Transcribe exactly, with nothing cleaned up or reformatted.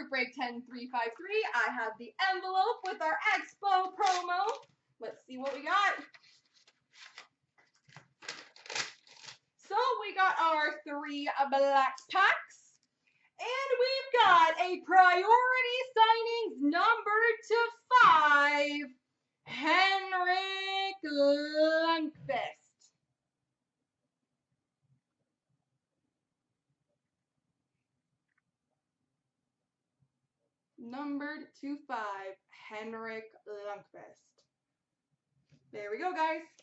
Group Break ten three five three. I have the envelope with our Expo promo. Let's see what we got. So we got our three black packs. And we've got a priority signings number to five, Henrik Lundqvist. Numbered to five, Henrik Lundqvist. There we go, guys.